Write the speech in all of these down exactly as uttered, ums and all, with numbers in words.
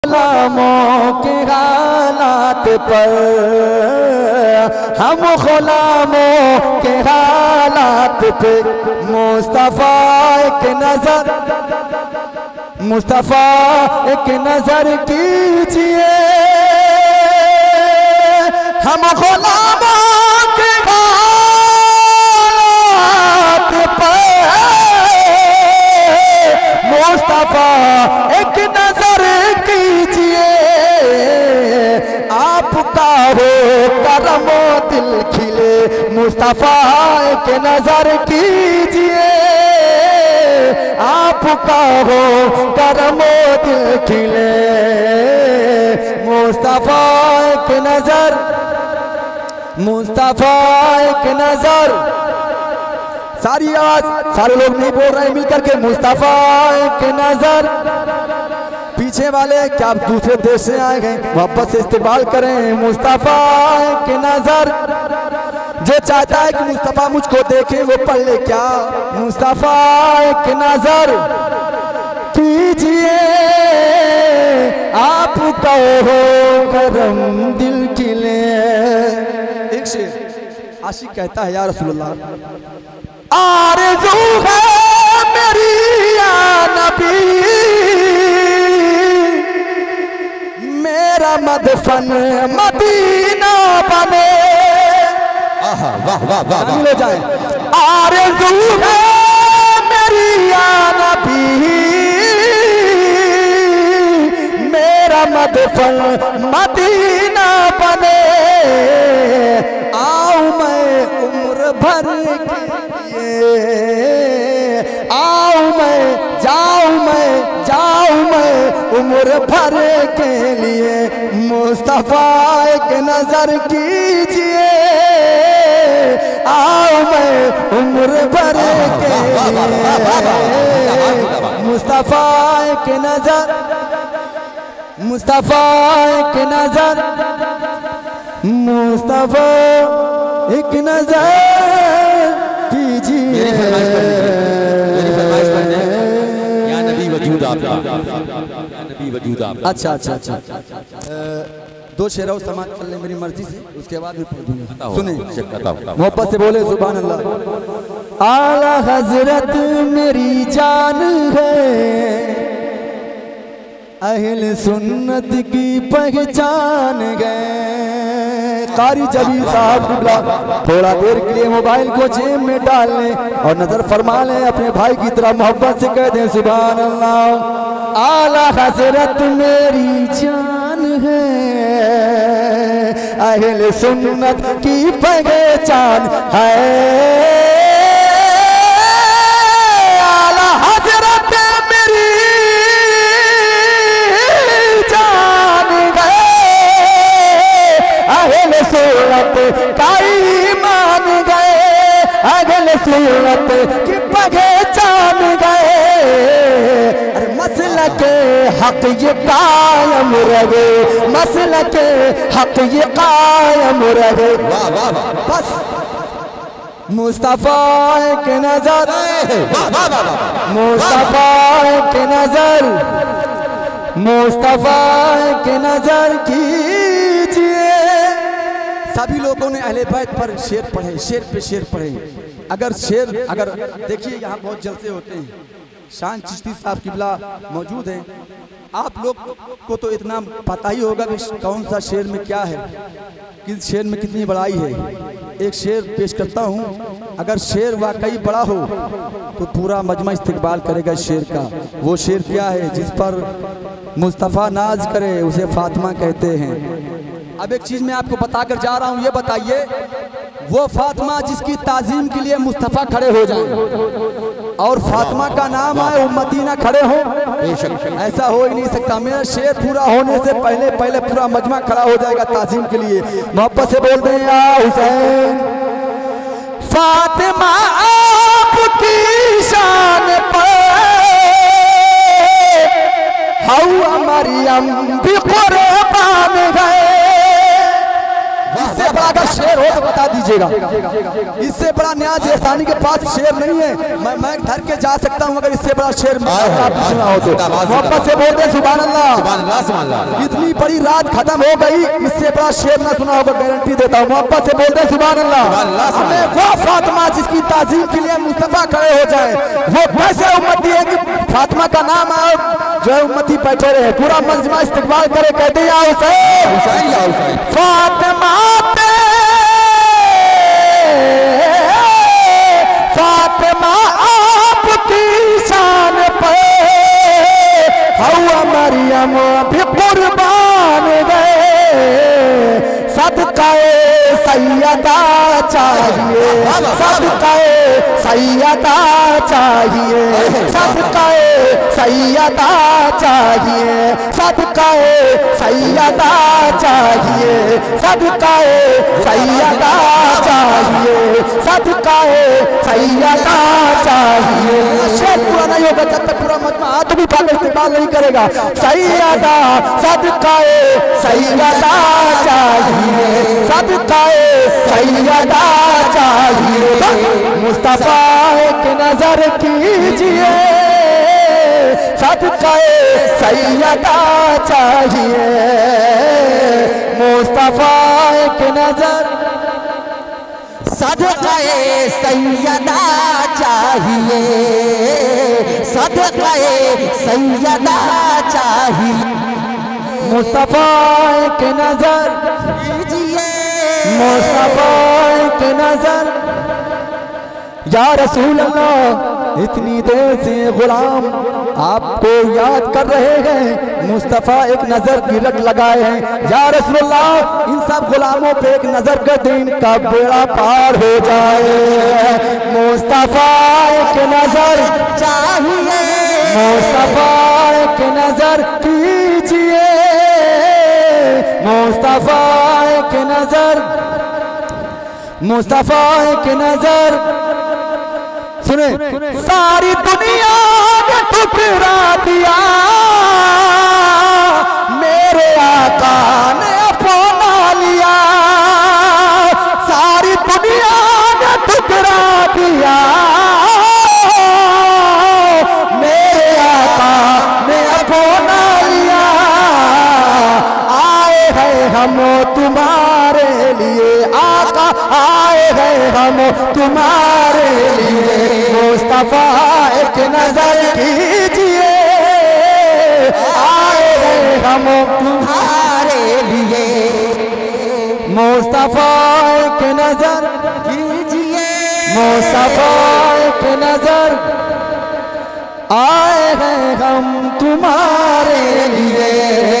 गुलामों के हालात पर, हम गुलामों के हालात पे मुस्तफा एक नजर, मुस्तफा एक नजर कीजिए। हम गुलामों के हालात पर मुस्तफा एक नजर कीजिए। आपका हो करम दिल खिले, मुस्तफा एक नजर कीजिए। आपका हो करम दिल खिले, मुस्तफा एक नजर, मुस्तफा एक नजर। सारी आवाज, सारे लोग नहीं बोल रहे हैं मिलकर के, मुस्तफा एक नजर। पीछे वाले क्या आप दूसरे देश से आए गए, वापस से इस्तेमाल करें, मुस्तफा एक नजर। जो चाहता है कि मुस्तफा मुझको देखे वो पढ़ ले क्या, मुस्तफा एक नजर कीजिए। आप कहो करम दिल खिले। एक शेर आशिक कहता है, या रसूलुल्लाह आरज़ू है मेरी या नबी, मेरा मदफन मदीना बने। वाह वाह वाह वाह ले जाए। आरज़ू है मेरी या नबी, मेरा मदफन मदीना बने। आओ मैं उम्र भर के लिए, आओ मैं जाऊं मैं जाऊं मैं उम्र भर के लिए। मुस्तफा एक नजर कीजिए। आओ मैं उम्र भर के लिए, मुस्तफा एक नजर, मुस्तफा एक नजर, मुस्तफा एक नजर कीजिए। या नबी वजूद आपका, या नबी वजूद आपका। अच्छा अच्छा अच्छा, दो शेर समाज कर ले मेरी मर्जी से, उसके बाद भी पढ़ दूंगा। सुने मोहब्बत से बोले सुभान अल्लाह। आला हजरत मेरी जान है, अहल सुन्नत की पहचान गए। कारी जबीर साहब थोड़ा देर के लिए मोबाइल को जेब में डाल लें और नजर फरमा लें, अपने भाई की तरह मोहब्बत से कह दें सुभान अल्लाह। आला हजरत मेरी जान है, अहल सुन्नत की पहचान है। आला हजरत मेरी जान है, अहल सुन्नत का ईमान गए, अहल सुन्नत की पहचान गए। मसला के हक ये कायम रहे, मसला के हक ये कायम रहे। बस मुस्तफा एक नजर, मुस्तफा एक नजर, मुस्तफा एक नजर कीजिए। सभी लोगों ने अहले बैत पर शेर पढ़े, शेर पे शेर पढ़े। अगर शेर, अगर देखिए यहाँ बहुत जलसे होते हैं, शान चिश्ती साहब किबला मौजूद हैं। आप लोग को तो इतना पता ही होगा कि कौन सा शेर में क्या है, किस शेर में कितनी बड़ाई है। एक शेर पेश करता हूँ, अगर शेर वाकई बड़ा हो तो पूरा मजमा इस्तिकबाल करेगा शेर का। वो शेर क्या है जिस पर मुस्तफ़ा नाज करे, उसे फातिमा कहते हैं। अब एक चीज़ मैं आपको बताकर जा रहा हूँ, ये बताइए वो फातिमा जिसकी ताजीम के लिए मुस्तफ़ा खड़े हो जाए और फातिमा का नाम आए उम्मती ना खड़े हो, ऐसा हो ही नहीं सकता। मेरा शेर पूरा होने से पहले पहले पूरा मजमा खड़ा हो जाएगा ताजीम के लिए। मोहब्बत से बोल दें या हुसैन। फातिमा आपकी शान पर हवा मरियम भी कुर्बान गए। अगर शेर हो तो बता दीजिएगा। इससे बड़ा न्याज एहसानी के पास शेर नहीं है। मैं मैं धर के जा सकता हूँ अगर इससे बड़ा शेर आपने सुना हो तो। मोहब्बत से बोलते सुभान अल्लाह। इतनी बड़ी रात खत्म हो गई, इससे बड़ा शेर ना सुना होगा, गारंटी देता हूँ। मोहब्बत से बोलते सुभान अल्लाह। हमें वो फातिमा जिसकी ताज़ीम के लिए मुस्तफा खड़े हो जाए, वो कैसे उम्मती है कि फातिमा का नाम आए जो है उम्मती बैठे रहे, पूरा मंजमा इस्तकबाल करे, कहते हैं या हुसैन फातिमा फातिमा आपकी शान पे हवा मरियम भी कुर्बान गए, सदकाए सैयदा चाहिए, सदकाए सैयदा चाहिए, सदकाए सैयदा चाहिए, सदकाए सैयदा चाहिए, सदकाए सैयदा चाहिए, सदकाए सैयदा चाहिए। शेर पूरा नहीं होगा जब तक पूरा मजमा हाथ भी उठाकर इस्तेमाल नहीं करेगा। सैयदा सदकाए सैयदा चाहिए, सदकाए सैयदा चाहिए। मुस्तफा एक नजर कीजिए, सदकाए सैयदा चाहिए। मुस्तफा एक नजर सदकाए सैयदा चाहिए, सदकाए सैयदा चाहिए। मुस्तफा एक नजर कीजिए, मुस्तफा एक नजर। या रसूल अल्लाह, इतनी देर से गुलाम आपको याद कर रहे हैं, मुस्तफा एक नजर की रट लगाए हैं। या रसूल अल्लाह, इन सब गुलामों पे एक नजर कर दे, इनका बेड़ा पार हो जाए। मुस्तफा एक नजर चाहिए, मुस्तफा एक नजर कीजिए, मुस्तफा एक नजर, मुस्तफा एक नजर। सुने, सारी दुनिया ने ठुकरा दिया, मेरे आका ने अपना लिया। सारी दुनिया ने ठुकरा दिया, मेरे आका ने अपना लिया। आए हैं हम तुम्हारे लिए, आका आए हैं हम तुम्हारे लिए। मुस्तफा एक नजर कीजिए, आए हैं हम तुम्हारे लिए। मुस्तफा एक नजर कीजिए, मुस्तफा एक नजर, आए हैं हम तुम्हारे लिए।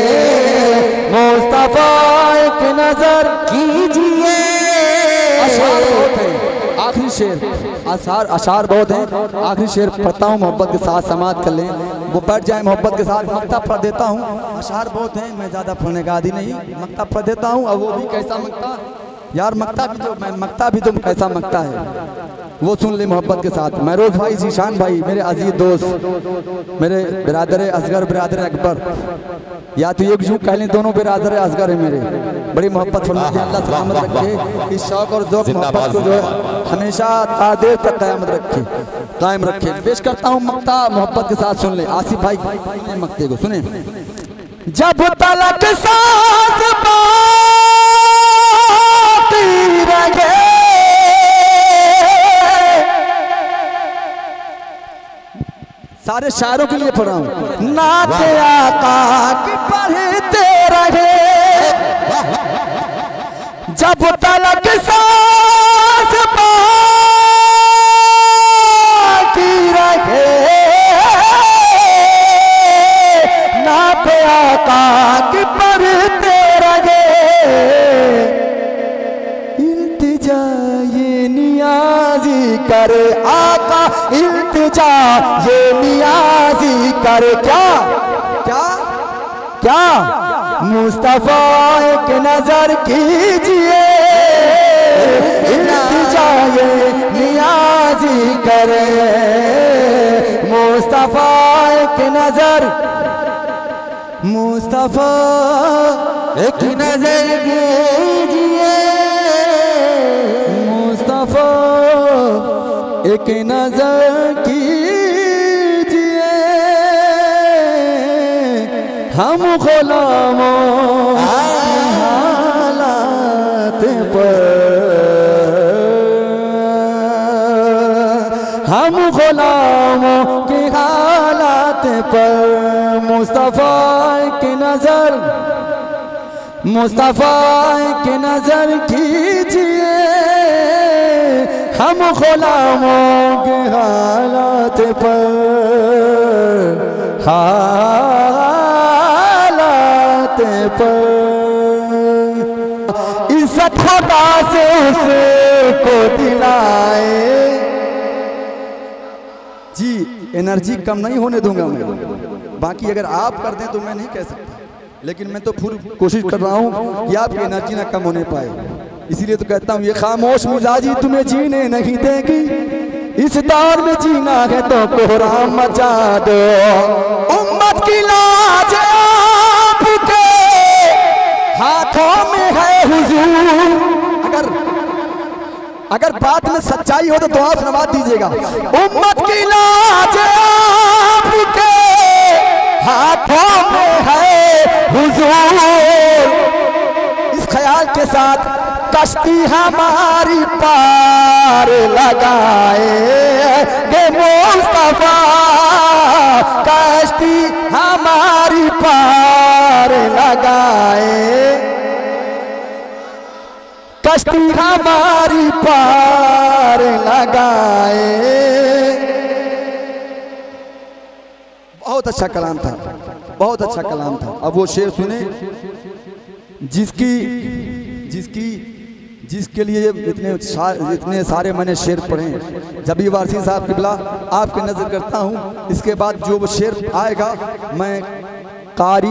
मुस्तफा एक नजर कीजिए। अशार बहुत है, आखिरी शेर अशार अशार बहुत है। आखिरी शेर पढ़ता हूँ, मोहब्बत के साथ समाप्त कर लें, वो बैठ जाए मोहब्बत के साथ। मक्ता पढ़ देता हूँ, अशार बहुत हैं, मैं ज़्यादा पढ़ने का आदि नहीं। मक्ता पढ़ देता हूँ, और वो भी कैसा मक्ता यार, मक्ता भी जो मैं मक्ता भी तुम कैसा मक्ता है वो सुन ले मोहब्बत के साथ। महरोज भाई, जीशान भाई, मेरे अजीज दोस्त, मेरे बिरादर असगर, बिरादर अकबर, या तो एक यूँ कह लें दोनों बिरादर असगर है मेरे। बड़ी मोहब्बत फरमाते हैं, अल्लाह सलामत रखे इस शौक और ज़ौक़ मोहब्बत को जो है हमेशा तादेर तक क़यामत रखे, कायम रखे। पेश करता हूँ मक्ता, मोहब्बत के साथ सुन ले। आसिफ भाई मक्ते को सुने। जब तलक सांस बाकी रहे, सारे शायरों के लिए पढ़ रहा हूँ। नाते आका की पढ़ते रहे, जब तलक सांस बाकी रहे, नाते आका की पढ़ते रहे। इल्तिजा ये नियाजी करे आका, इल्तिजा ये नियाजी करे। क्या क्या क्या मुस्तफा एक नजर कीजिए, इल्तिजा ये नियाजी करे। मुस्तफा एक नजर, मुस्तफा एक नजर कीजिए, एक नजर कीजिए हम गुलामों की हालात पर, हम गुलामों के हालात पर मुस्तफा की नजर, मुस्तफा की नजर कीजिए हम गुलामों के हालात पर, हालात पर। इज्जत खुदा से उसको दिलाए। जी एनर्जी कम नहीं होने दूंगा मैं, बाकी अगर आप कर दें तो मैं नहीं कह सकता, लेकिन मैं तो पूरी कोशिश कर रहा हूं कि आपकी एनर्जी ना कम होने पाए। इसीलिए तो कहता हूं ये खामोश मिजाजी तुम्हें जीने नहीं देगी, इस दौर में जीना है तो कोहराम मचा दो। उम्मत की लाज आपके हाथों में है हुजूर। अगर अगर बात में सच्चाई हो तो दुआ सुनवात दीजिएगा। उम्मत की लाज आपके हाथों में है हुजूर। इस ख्याल के साथ कश्ती हमारी पार लगाए गे मुस्तफा, कश्ती हमारी पार लगाए, कश्ती हमारी पार लगाए। बहुत अच्छा कलाम था, बहुत अच्छा कलाम था। अब वो शेर सुने जिसकी जिसकी जिसके लिए इतने इतने सारे मैंने शेर पढ़े। जबी वारसी साहब किबला आपकी नजर करता हूँ, इसके बाद जो वो शेर आएगा मैं कारी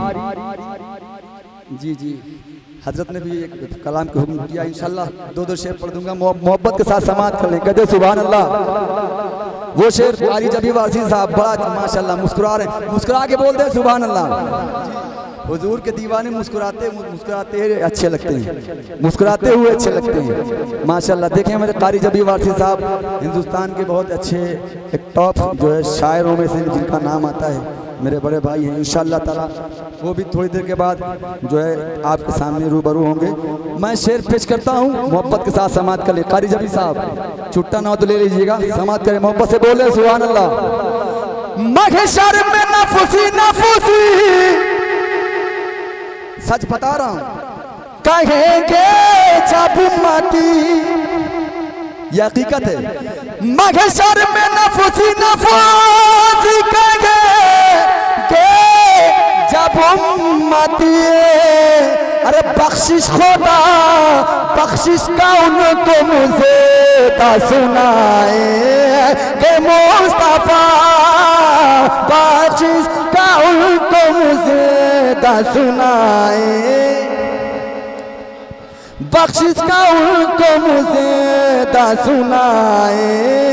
जी जी हजरत ने भी एक कलाम का हुक्म किया, इंशाल्लाह दो दो शेर पढ़ दूंगा, मोहब्बत के साथ समात कर लें। कहते सुभान अल्लाह। वो शेर कारी जबी वारसी साहब बड़ा माशाल्लाह मुस्कुरा रहे, मुस्कुरा के बोलते हैं सुभान अल्लाह। हुजूर के दीवाने मुस्कुराते मुस्कुराते अच्छे लगते हैं, मुस्कुराते हुए अच्छे लगते हैं माशाल्लाह। देखें मेरे कारी जबी वारसी साहब हिंदुस्तान के बहुत अच्छे एक टॉप जो है शायरों में से जिनका नाम आता है, मेरे बड़े भाई हैं। इंशाल्लाह ताला वो भी थोड़ी देर के बाद जो है आपके सामने रूबरू होंगे। मैं शेर पेश करता हूँ, मोहब्बत के साथ समात कर ले। कारी जबी साहब छुट्टा ना हो तो ले लीजिएगा, समात करें, मोहब्बत से बोले सुभान अल्लाह। महशर में नफसी नफसी, सच बता रहा हूं, कहेंगे जब उम्मती, ये हकीकत है। महशर में नफसी नफसी कहेंगे जब उम्मती, अरे बख्शिश खुदा बख्शिश का उनको मुझे ता सुनाए के मुस्तफा, बख्शिश का उनको मुझे ता सुनाए, बख्शिश का उनको मुझे ता सुनाए।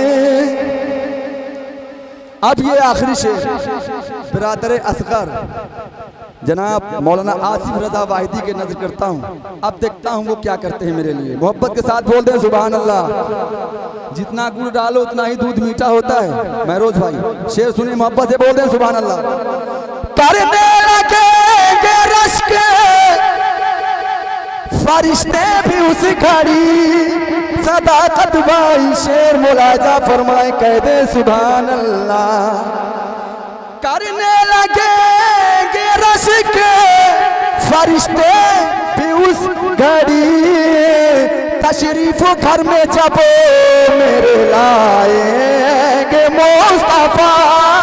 अब ये आखिरी शेर बिरादर असगर जनाब मौलाना आसिफ रजा वाहिदी के नजर करता हूँ। अब देखता हूँ वो क्या करते हैं मेरे लिए। मोहब्बत के साथ बोल दें सुभान अल्लाह। जितना गुड़ डालो उतना ही दूध मीठा होता है। महरोज भाई शेर सुनिए, मोहब्बत से बोल दें सुभान अल्लाह। करने लगे रश के फरिश्ते भी उस घड़ी, सदाकत भाई शेर मुलाजा फरमाए, कह दे सुभान अल्लाह। करने लगे रश के फरिश्ते भी उस घड़ी, तशरीफ घर में जब मेरे लाएंगे मुस्तफा,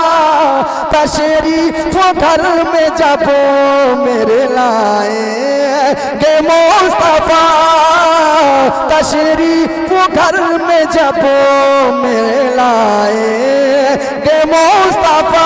तशरीफ घर में जब मेरे लाएंगे मुस्तफा, तशरीफ घर में जब मेरे लाएंगे मुस्तफा।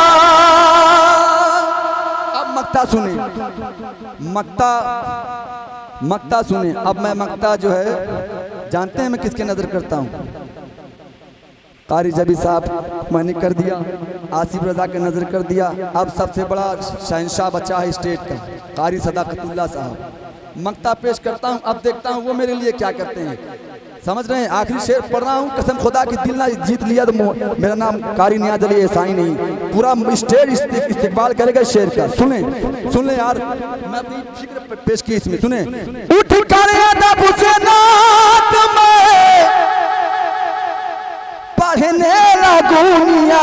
अब मक्ता सुने, मक्ता मक्ता सुने। अब मैं मक्ता जो है जानते हैं मैं किसके नजर करता हूँ? कारी जबी साहब मैंने कर दिया, आसिफ रजा के नजर कर दिया। अब सबसे बड़ा शहंशाह बचा है स्टेट का, कारी सदाकतुल्लाह साहब। मक्ता पेश करता हूँ, अब देखता हूँ वो मेरे लिए क्या करते हैं। समझ रहे हैं? आखिरी शेर पढ़ रहा हूँ, कसम खुदा की दिल ना जीत लिया तो मेरा नाम कारी नियाज़ अली ऐसा ही नहीं, पूरा स्टेज इस्तेकबाल करेगा शेर का। सुने सुन ले यार, मैं अपनी फिक्र पेश की इसमें, सुने। उठ कर अदब से नात में पढ़ने लगूंगा,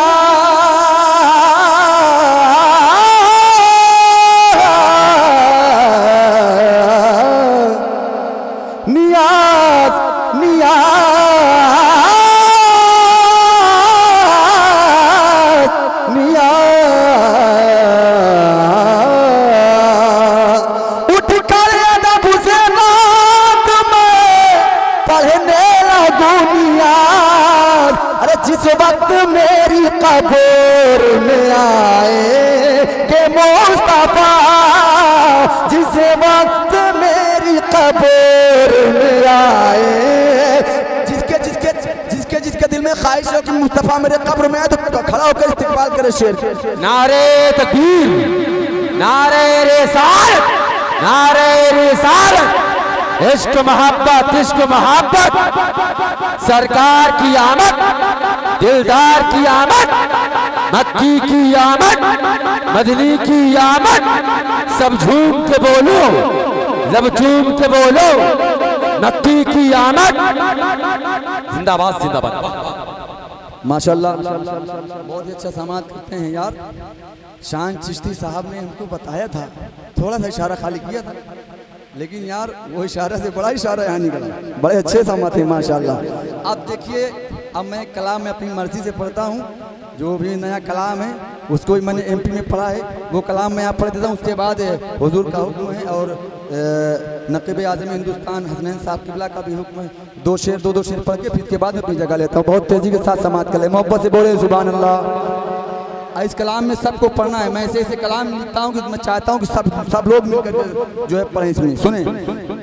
नियाज नियाज नियाज उठ कर अदब से नात में पढ़ने लगूं नियाज। अरे जिस वक्त मेरी कब्र में आए के मुस्तफा, जिस वक्त मेरी कब्र में आए, जिसके जिसके जिसके जिसके दिल में ख्वाहिश हो कि मुस्तफा मेरे कब्र में आए तो खड़ा होकर इस्तिकबाल करे शेर। नारे तकबीर, नारे रिसालत, नारे रिसालत, इश्क मोहब्बत, इश्क मोहब्बत, सरकार की आमद, दिलदार की आमद, मक्की की आमद, मदनी की आमद, सब झूम के बोलो, लब झूम के बोलो, मक्की की आमद, जिंदाबाद जिंदाबाद। माशाल्लाह बहुत ही अच्छा समाज करते हैं यार। शान चिश्ती साहब ने हमको बताया था, थोड़ा सा इशारा खाली किया था, लेकिन यार वो इशारा से बड़ा इशारा यहाँ निकला, बड़े अच्छे समाज थे माशाल्लाह। अब देखिए, अब मैं कलाम में अपनी मर्जी से पढ़ता हूँ, जो भी नया कलाम है उसको भी मैंने एमपी में पढ़ा है, वो कलाम मैं आप पढ़ देता हूँ। उसके बाद हुजूर का हुक्म है और नक़ीब आज़म हिंदुस्तान हसनैन साहब किबला का भी हुक्म है। दो शेर दो दो शेर पढ़ के फिर के बाद अपनी जगह लेता हूँ। बहुत तेज़ी के साथ समाज कर ले, मोहब्बत से बोले सुभान अल्लाह। इस कलाम में सबको पढ़ना है, मैं ऐसे ऐसे कलाम लिखता हूँ कि मैं चाहता हूँ कि सब सब लोग मिलकर जो है पढ़ें इसमें। सुने